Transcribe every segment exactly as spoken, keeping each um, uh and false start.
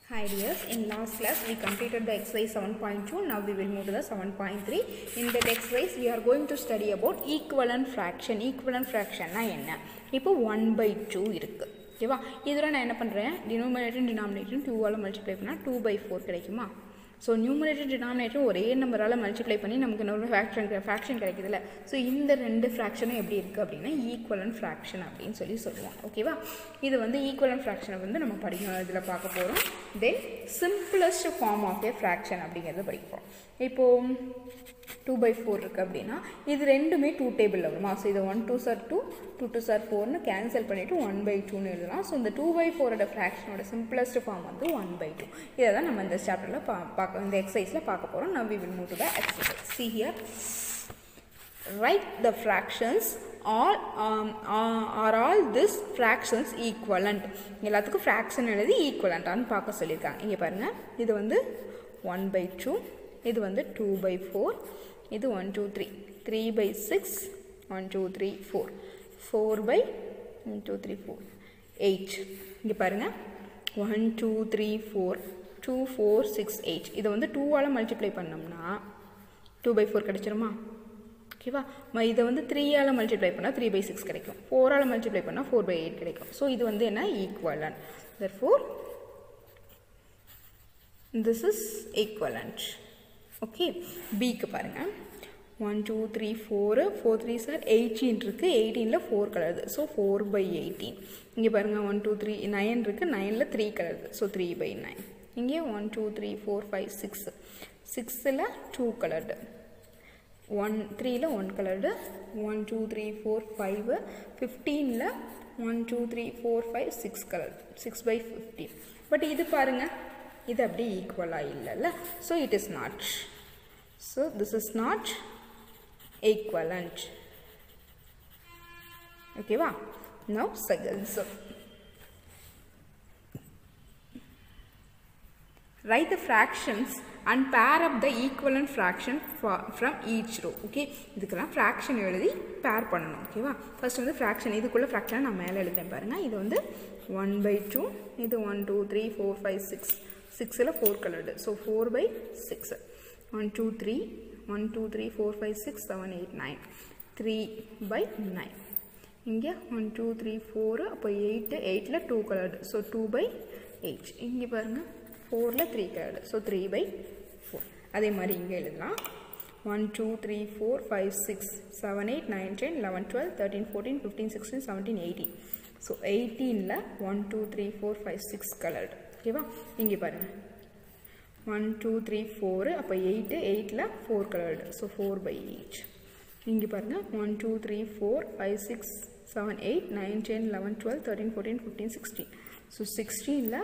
Hi dears, in last class we completed the exercise seven point two. Now we will move to the seven point three. In that exercise we are going to study about equivalent fraction. Equivalent fraction na enna? இப்போ one by two இருக்கு. ஓகேவா? இதோட நான் என்ன பண்றேன்? denominator and denominator two ஆல multiply பண்ணா two by four கிடைக்குமா? So numerator denominator ஒரே நம்பரால மல்டிப்ளை பண்ணி நமக்கு இன்னொரு ஃபிராக்ஷன் ஃபிராக்ஷன் கிடைக்குதுல. ஸோ இந்த ரெண்டு ஃபிராக்ஷனும் எப்படி இருக்குது அப்படின்னா ஈக்குவலன்ட் ஃபிராக்ஷன் அப்படின்னு சொல்லி சொல்லுவோம். ஓகேவா? இது வந்து ஈக்குவலன்ட் ஃபிராக்ஷனை வந்து நம்ம படிக்கணும், இதில் பார்க்க போகிறோம். Then simplest form of a fraction அப்படிங்கிறத படிக்க போகிறோம். இப்போது டூ பை ஃபோர் இருக்குது அப்படின்னா இது ரெண்டுமே டூ டேபிளில் வருமா? ஸோ இதை one twos are two two twos are ஃபோர்னு கேன்சல் பண்ணிவிட்டு ஒன் பை டூன்னு எழுதலாம். ஸோ இந்த டூ பை ஃபோரோட ஃப்ராக்ஷனோட சிம்பிளஸ்ட் ஃபார்ம் வந்து ஒன் பை டூ. இதை தான் நம்ம இந்த சாப்டரில் பா பார்க்க இந்த எக்ஸசைஸில் பார்க்க போகிறோம். Now we will move to the exercise. See here. Write the fractions. All um, are all this fractions equivalent? எல்லாத்துக்கும் ஃப்ராக்ஷன் எழுதி ஈக்குவலண்ட்டான்னு பார்க்க சொல்லியிருக்காங்க. இங்கே பாருங்கள், இது வந்து ஒன் பை டூ, இது வந்து டூ பை ஃபோர், இது one two three, three by six, one two three four, four by one two three four, eight. இங்கே பாருங்கள், one two three four, two four six eight. இதை வந்து டூவால் multiply பண்ணோம்னா two by four கிடைச்சிருமா? ஓகேவா? இதை வந்து த்ரீயால் மல்டிப்ளை பண்ணால் த்ரீ பை சிக்ஸ் கிடைக்கும், ஃபோரால் மல்டிப்ளை பண்ணால் ஃபோர் பை எயிட் கிடைக்கும். ஸோ இது வந்து என்ன? Equivalent. therefore this is equivalent. Okay, fig பாருங்கள், one two three four, four threes are eighteen இருக்குது, எயிட்டீனில் ஃபோர் கலருது, ஸோ ஃபோர் பை எயிட்டீன். இங்கே பாருங்கள், ஒன் டூ த்ரீ நைன் இருக்குது, நைனில் த்ரீ கலருது, ஸோ த்ரீ பை நைன். இங்கே one two three four five six, சிக்ஸில் டூ கலர்டு, ஒன் த்ரீயில் one coloured, one two three four five, ஃபிஃப்டீனில் one two three four five six colour, six by fifteen. But இது பாருங்கள், இது அப்படியே ஈக்குவலாக இல்லைல்ல. So it is not. So this is not equivalent. ஓகேவா? now second. So write the fractions and pair up the equivalent fraction from each row. Okay, இதுக்கெல்லாம் fraction எழுதி pair பண்ணணும். ஓகேவா? ஃபர்ஸ்ட் வந்து ஃப்ராக்ஷன், இதுக்குள்ள ஃப்ராக்ஷன் நான் மேலே எழுதுறேன் பாருங்கள். இது வந்து ஒன் பை டூ, இது one two three four five six, சிக்ஸில் four coloured, so four by six, one two three, one two three four five six seven eight nine, three by nine. இங்கே one two three four, அப்போ eight, எயிட்டில் two coloured, so two by eight. இங்கே பாருங்கள், ஃபோரில் three coloured, so three by four. அதே மாதிரி இங்கே எழுதலாம், one two three four five six seven eight nine ten eleven twelve thirteen fourteen fifteen sixteen seventeen eighteen, so எயிட்டீனில் one two three four five six coloured. ஓகேவா? இங்கே பாருங்கள், one two three four, அப்போ eight, எயிட்டில் four coloured, so four by eight. இங்கே பாருங்கள், one two three four five six seven eight nine ten eleven twelve thirteen fourteen fifteen sixteen, so சிக்ஸ்டீனில்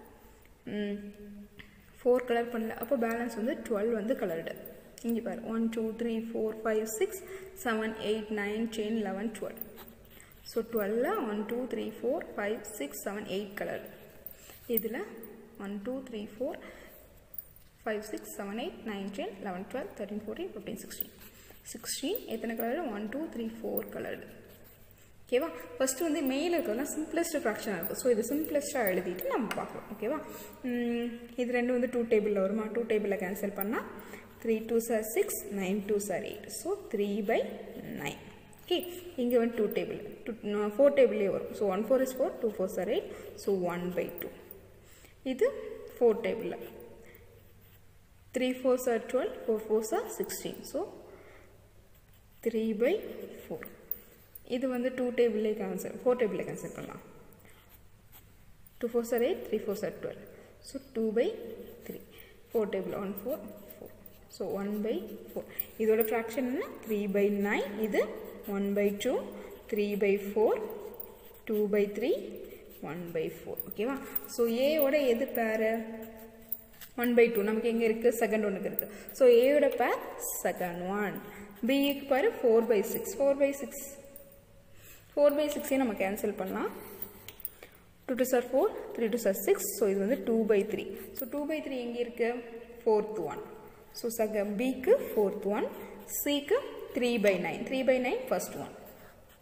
four colour பண்ணல, அப்போ பேலன்ஸ் வந்து twelve வந்து coloured. இங்கே பாரு, one two three four five six seven eight nine ten eleven twelve, so டுவெல்ல one two three four five six seven eight colour. இதில் one two three four five six seven eight nine ten eleven twelve thirteen fourteen fifteen sixteen, sixteen எத்தனை colour? One two three four colour. ஓகேவா? First வந்து மெயில் இருக்கிறதுலாம் simplest ஃப்ராக்ஷனாக இருக்கும். So இது சிம்பிளஸ்ட்டாக எழுதிட்டு நம்ம பார்க்கலாம். ஓகேவா? இது ரெண்டு வந்து டூ டேபிளில் வருமா? டூ டேபிளில் கேன்சல் பண்ணால் three twos are six, nine twos are eight, so three by nine. Okay, இங்கே வந்து டூ டேபிள், டூ ஃபோர் டேபிளே வரும். So one four is four, two fours are eight, so one by two. இது four டேபிளில் three fours are twelve, four fours are sixteen, so three by four. இது வந்து two டேபிளே cancel, four டேபிளே cancel பண்ணலாம். Two fours are eight, three fours are twelve, so two by three. Four table one four four, so one by four. இதோட fraction என்ன? Three by nine. இது one by two, three by four, two by three, one by four. ஓகேவா? So ஏயோட எது pair? One by two நமக்கு எங்கே இருக்குது? Second ஒன்றுக்கு இருக்குது. ஸோ ஏயோட பேர் செகண்ட் ஒன். பிக்கு பாரு four by six, four by six, four by சிக்ஸே நம்ம கேன்சல் பண்ணலாம். Two twos are four, three twos are six, so இது வந்து two by three. So two by three எங்கே இருக்குது? Fourth one. So check fig fourth one, சிக்கு three by nine, three by nine first one.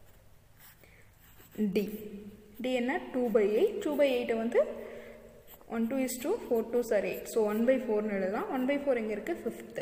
D D என்ன? Two by eight, two by எயிட்டை வந்து one two is two, four twos are eight. So one by four னு எழுதலாம். one by four எங்க இருக்கு? fifth.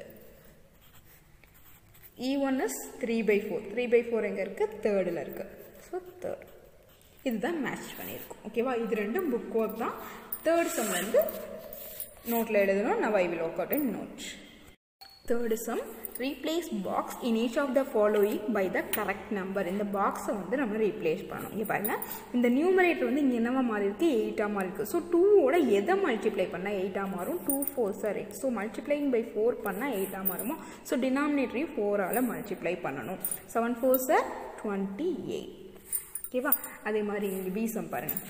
E one is three by four. three by four எங்க இருக்கு? third ல இருக்கு. So third. இதுதான் மேட்ச் பண்ணியிருக்கும். ஓகேவா? இது ரெண்டும் புக் ஒர்க் தான். தேர்ட் சம் வந்து நோட்டில் எழுதணும். Now I will work out in note. Third sum, replace box in each of the following by the correct number. இந்த பாக்ஸை வந்து நம்ம ரீப்ளேஸ் பண்ணணும். இங்கே பாருங்க, இந்த நியூமரேட்டர் வந்து இங்கே என்னவா மாறி இருக்கு? எயிட்டா மாறி இருக்கு. ஸோ டூவோட எதை மல்டிப்ளை பண்ணால் எயிட்டா மாறும்? Two fours are eight. So multiplying by four பண்ணால் எயிட்டா மாறுமா? ஸோ டினாமினேட்டரையும் ஃபோரால் மல்டிப்ளை பண்ணணும். Seven fours are twenty eight. ஓகேவா? அதே மாதிரி இங்கே பி சம் பாருங்கள்.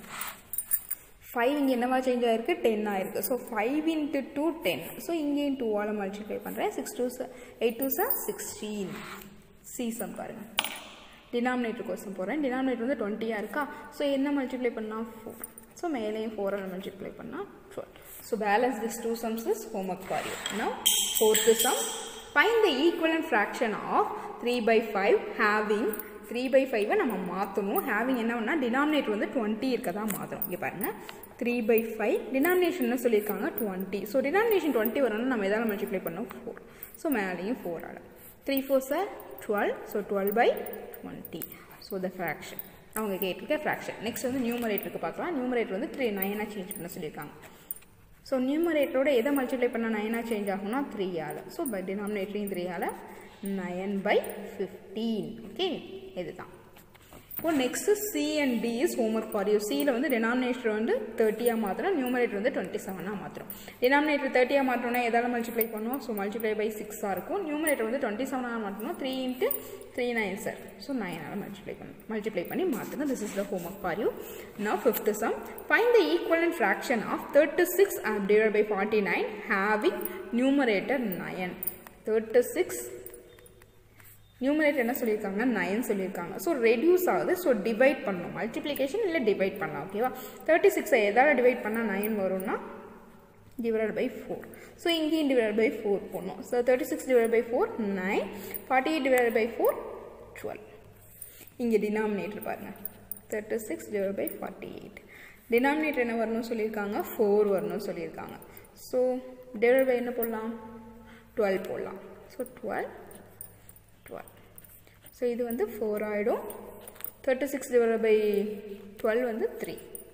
ஃபைவ் இங்கே என்னவா சேஞ்ச் ஆகிருக்கு? டென் ஆயிருக்கு. So five into two ten. So இங்கேயும் டூவால் மல்டிப்ளை பண்ணுறேன். Six twos are eight twos are sixteen. See sum பாருங்கள். டினாமினேட்டர் கொஸ்டின் போகிறேன். டினாமினேட்டர் வந்து டுவெண்ட்டியாக இருக்கா? ஸோ என்ன மல்டிப்ளை பண்ணால் ஃபோர். ஸோ மேலேயும் ஃபோரால் மல்டிப்ளை பண்ணால் twelve. So balance this two sums is homework for you. Now fourth sum, find the equivalent fraction of three by five having three by ஃபைவை நம்ம மாற்றணும். ஹேவிங் என்ன பண்ணால் டினாமினேட்டர் வந்து டுவெண்ட்டி இருக்க தான் மாற்றணும். இங்கே பாருங்கள், த்ரீ பை ஃபைவ் டினாமினேஷன் என்ன சொல்லியிருக்காங்க? டுவெண்ட்டி. ஸோ டினாமினேஷன் டுவெண்ட்டி வரணும்னா நம்ம எதாவது மல்டிப்ளை பண்ணோம்? ஃபோர். ஸோ மேலேயும் ஃபோரால். Three four are twelve. So twelve by twenty. So the fraction அவங்க கேட்டிருக்க ஃப்ராக்ஷன். நெக்ஸ்ட் வந்து நியூமரேட்டருக்கு பார்க்கலாம். நியூமரேட்டர் வந்து த்ரீ நைனாக சேஞ்ச் பண்ண சொல்லியிருக்காங்க. ஸோ நியூமரேட்டரோட எதை மல்டிப்ளை பண்ணால் நைனாக சேஞ்ச் ஆகும்னா த்ரீயால். ஸோ பை டினாமினேட்டரையும் த்ரீயால் நைன் பை ஃபிஃப்டீன். ஓகே, இதுதான். இப்போ next C and D is homework for you. சியில் வந்து டினாமினேட்டர் வந்து தேர்ட்டியாக மாத்திரம், நியூமரேட்டர் வந்து டுவெண்ட்டி செவனாக மாத்திரம். டினாமினேட்டர் தேர்ட்டியாக மாற்றோன்னா எதால் மல்டிப்ளை பண்ணுவோம்? ஸோ மல்டிப்ளை பை சிக்ஸாக இருக்கும். நியூமரேட்டர் வந்து டுவெண்ட்டி செவனாக மாற்றணும். Three into three nine are. So நைனால் மல்டிப்ளை பண்ணணும். மல்டிப்ளை பண்ணி மாற்றுங்க. This is the homework for you. Now fifth sum, find the equivalent fraction of thirty six divide by forty nine having numerator nine. Thirty six numerator என்ன சொல்லியிருக்காங்க? Nine சொல்லியிருக்காங்க. So reduce ஆகுது. So divide பண்ணணும். Multiplication இல்லை divide பண்ணலாம். ஓகேவா? Thirty சிக்ஸை எதாவது டிவைட் பண்ணால் நைன் வரும்னா டிவைட் பை ஃபோர். ஸோ இங்கேயும் டிவைட் பை ஃபோர் போடணும். So thirty six divide by four nine. Forty eight divide by four twelve. இங்கே டினாமினேட்டர் பாருங்கள். Thirty six divide by forty eight. Denominator என்ன வரணும்னு சொல்லியிருக்காங்க? ஃபோர் வரணும்னு சொல்லியிருக்காங்க. ஸோ டிவைட் பை என்ன போடலாம்? டுவெல் போடலாம். So twelve twelve. ஸோ இது வந்து ஃபோர் ஆகிடும். Thirty six divide by twelve வந்து த்ரீ.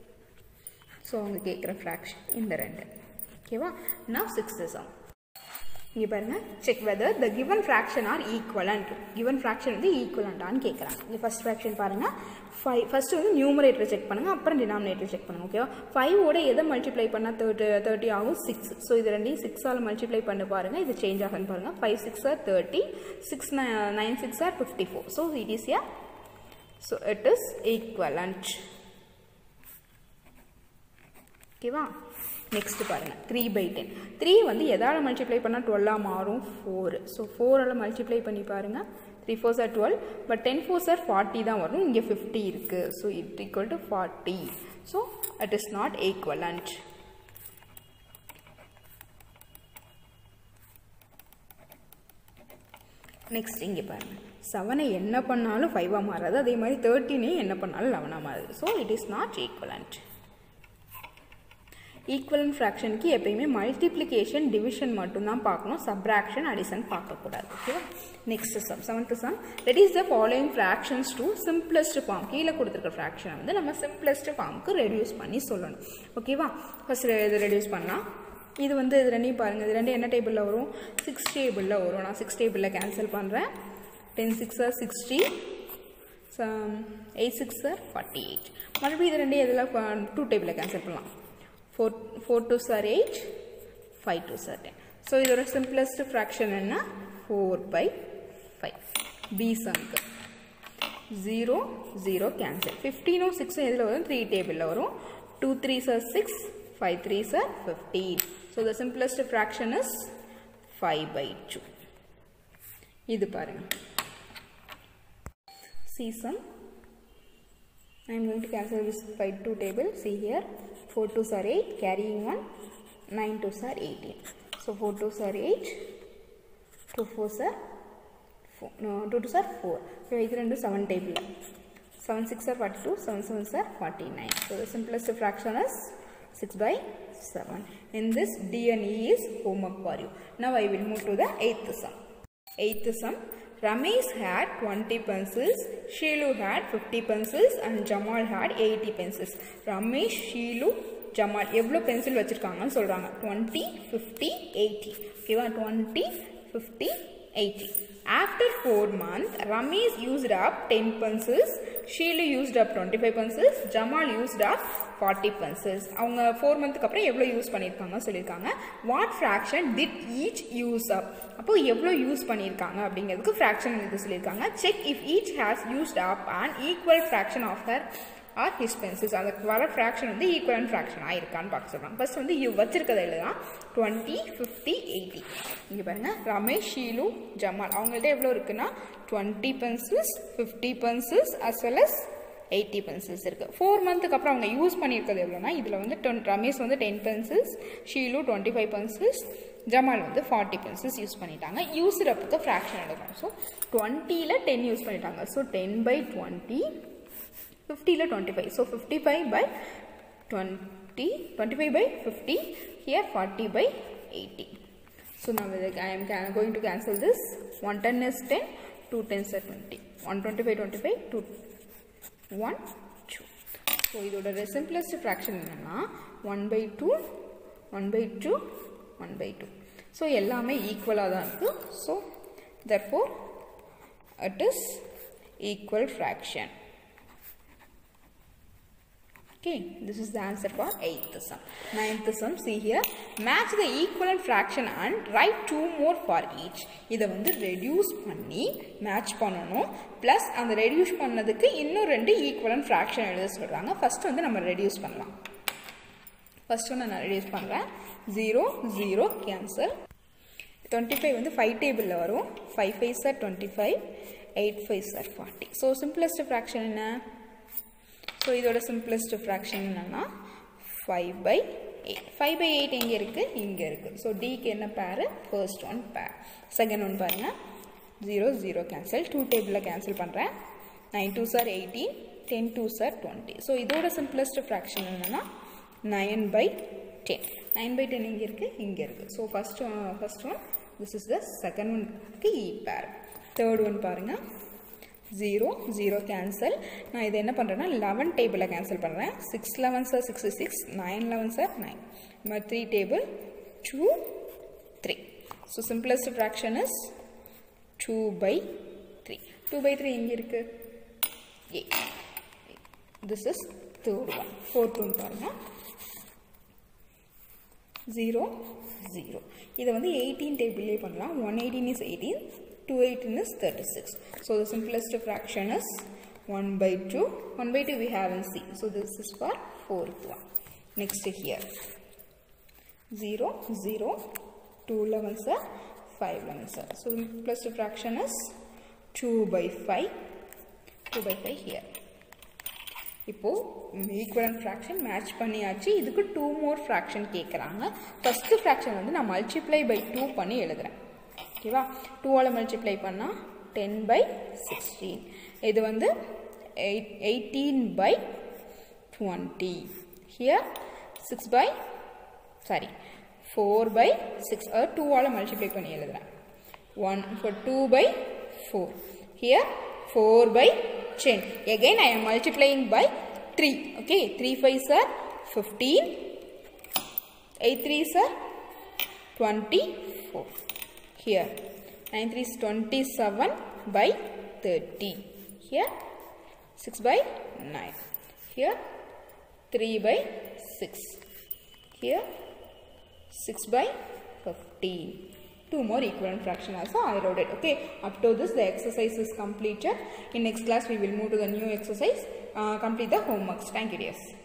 ஸோ அவங்க கேட்குற ஃப்ராக்ஷன் இந்த ரெண்டு. ஓகேவா? நான் சிக்ஸ்த்து சம். இங்கே பாருங்கள், check whether the given fraction are equivalent. Given fraction வந்து ஈக்குவலண்டான்னு கேட்குறாங்க. இங்கே ஃபஸ்ட் ஃப்ராக்ஷன் பாருங்கள். ஃபைவ் ஃபஸ்ட்டு வந்து நியூமரேட்டரை செக் பண்ணுங்கள், அப்புறம் டினாமினேட்டர் செக் பண்ணுங்கள். ஓகேவா? ஃபைவோட எதை மல்டிப்ளை பண்ணால் தேர்ட்டி தேர்ட்டி ஆகும்? சிக்ஸ். ஸோ இது ரெண்டையும் சிக்ஸால் மல்டிப்ளை பண்ணி பாருங்கள். இது சேஞ்ச் ஆகுன்னு பாருங்கள். Five six are thirty, six nine six are fifty four. So it is yeah so it is equivalent. ஓகேவா? நெக்ஸ்ட் பாருங்கள், த்ரீ பை டென். த்ரீ வந்து எதால் மல்டிப்ளை பண்ணால் டுவெல்லாக மாறும்? ஃபோர். ஸோ ஃபோரால் மல்டிப்ளை பண்ணி பாருங்கள். Three four are twelve. But ten four are forty தான் வரும். இங்கே ஃபிஃப்டி இருக்குது. So it equal to forty. So it is not equivalent. Next இங்கே பாருங்கள், செவனை என்ன பண்ணாலும் ஃபைவாக மாறாது. அதே மாதிரி தேர்ட்டினையும் என்ன பண்ணாலும் லெவனாக மாறுது. So it is not equivalent. Equivalent ஃப்ராக்ஷனுக்கு எப்பயுமே மல்டிப்ளிகேஷன் டிவிஷன் மட்டும்தான் பார்க்கணும். சப்ராக்ஷன் அடிஷன் பார்க்கக்கூடாது. ஓகேவா? Next sum, seventh sum, reduce the following fractions to simplest form. கீழே கொடுத்துருக்க ஃப்ராக்ஷனை வந்து நம்ம சிம்பிளஸ்ட் ஃபார்முக்கு ரெடியூஸ் பண்ணி சொல்லணும். ஓகேவா? ஃபர்ஸ்ட் இது ரெடியூஸ் பண்ணலாம். இது வந்து இது ரெண்டையும் பாருங்கள். இது ரெண்டு என்ன டேபிளில் வரும்? சிக்ஸ் டேபிளில் வரும். நான் சிக்ஸ் டேபிளில் கேன்சல் பண்ணுறேன். Ten six are sixty, eight six are forty eight. மறுபடியும் இது ரெண்டு இதில் டூ டேபிளில் கேன்சல் பண்ணலாம். four, four twos are eight, five twos are ten. So, this is the simplest fraction is four by five. B sum. zero, zero cancel. fifteen or six is three table. two threes are six, five threes are fifteen. So, the simplest fraction is five by two. This is C sum. I am going to cancel this by two table. See here. four twos are eight, carrying one, nine twos are eighteen. So four twos are eight, two fours are four, no, two twos are four. So we can do seven table. seven six are forty-two, seven sevens are forty-nine. So the simplest fraction is six by seven. In this, D and E is homework for you. Now I will move to the eighth sum. Eighth sum. Ramesh had twenty pencils, Sheelu had fifty pencils and Jamal had eighty pencils. Ramesh, Sheelu, Jamal எவ்வளோ pencil வச்சிருக்காங்கன்னு சொல்றாங்க. twenty, fifty, eighty. ஓகேவா? twenty, fifty, eighty. After four months, Ramesh used up ten pencils, Sheelu used up twenty-five pencils, Jamal used up forty pencils. அவங்க four monthக்கு அப்புறம் எவ்வளோ use பண்ணியிருக்காங்க சொல்லியிருக்காங்க. What fraction did each use up? அப்போ எவ்வளோ use பண்ணியிருக்காங்க அப்படிங்கிறதுக்கு ஃப்ராக்ஷன் இது சொல்லியிருக்காங்க. Check if each has used up an equal fraction of her or his pencils. அந்த வர ஃப்ராக்ஷன் வந்து ஈக்குவலன்ட் ஃப்ராக்ஷன் ஆயிருக்கான்னு பார்க்க சொல்கிறாங்க. ஃபர்ஸ்ட் வந்து இவ் வச்சிருக்கதை எழுதலாம். Twenty, fifty, eighty. இங்கே பாருங்க, ரமேஷ், ஷீலு, ஜமால் அவங்கள்ட்ட எவ்வளோ இருக்குன்னா twenty pencils, fifty pencils as well as eighty pencils இருக்குது. ஃபோர் மந்த்துக்கு அப்புறம் அவங்க யூஸ் பண்ணியிருக்கிறது எவ்வளோனா இதில் வந்து டொன் ரமேஷ் வந்து ten pencils, Sheelu twenty five pencils, Jamal வந்து ஃபார்ட்டி பென்சில்ஸ் யூஸ் பண்ணிட்டாங்க. யூஸ்டு அப்புக்கு ஃப்ராக்ஷன் எடுக்கணும். ஸோ டுவெண்ட்டியில் டென் யூஸ் பண்ணிட்டாங்க. ஸோ டென் பை டுவெண்ட்டி, ஃபிஃப்டியில் twenty five. So fifty five by twenty, twenty five by fifty, here forty by eighty. So now I am going to cancel this. one ten is ten, two tens are twenty. one twenty-five, twenty-five, two, one, two. So this is simplest fraction. one by two, one by two, one by two. So எல்லாமே equal ஆ தான் இருக்கு. So therefore it is equal fraction. Okay, this is the answer for eighth sum. ninth sum, see here, match the equivalent fraction and write two more for each. இதை வந்து reduce பண்ணி match பண்ணணும். plus அந்த reduce பண்ணதுக்கு இன்னும் ரெண்டு equivalent fraction எழுத சொல்றாங்க. first வந்து நம்ம reduce பண்ணலாம். first ஒன்று நான் reduce பண்ணுறேன். zero, zero cancel. twenty-five வந்து five டேபிளில் வரும். five fives are twenty-five, eight fives are forty. So simplest fraction என்ன? So இதோட simplest fraction என்னன்னா five by eight. five by eight எங்க இருக்கு? இங்க இருக்கு. So D க்கு என்ன pair? First one pair. Second one பாருங்க. zero, zero cancel. two table cancel பண்றேன். nine twos are eighteen, ten twos are twenty. So இதோட simplest fraction என்னன்னா nine by ten. nine by ten எங்க இருக்கு? இங்க இருக்கு. So first one, first one, this is the second one க்கு E pair. Third one பாருங்க. zero, zero cancel. நான் இதை என்ன பண்ணுறேன்னா eleven டேபிளில் கேன்சல் பண்ணுறேன். six elevens are sixty-six, nine elevens are nine. நம்ம three table, two, three. So simplest fraction is two by three. two by three எங்கே இருக்கு? eight. This is third one. Fourth one பாருங்க. zero, zero. இதை வந்து eighteen டேபிள்லேயே பண்ணலாம். one eighteen is eighteen. two eighteen is thirty-six. So the simplest fraction is one by two. one by two we have in C. So this is for fourth one. Next here. zero, zero, two elevens are five elevens are. So the simplest fraction is two by five. two by five here. இப்போ equivalent fraction match பண்ணியாச்சு. இதுக்கு two more fraction கேட்குறாங்க. first fraction வந்து நான் multiply by two பண்ணி எழுதுறேன். ஓகேவா? two ஆல் மல்டிப்ளை பண்ணால் ten by sixteen. இது வந்து eighteen by twenty. Here six by, sorry, four by six. அதாவது two ஆல் மல்டிப்ளை பண்ணி எழுதுறேன். one for two by four. Here four by ten. Again I am multiplying by three. Okay, three fives are fifteen. eight threes are twenty-four. Here nine threes twenty-seven by thirty. Here six by nine. Here three by six. Here six by fifteen. Two more equivalent fraction also I wrote it. Okay, up to this the exercise is completed. In next class we will move to the new exercise. Uh, complete the homeworks. Thank you dears.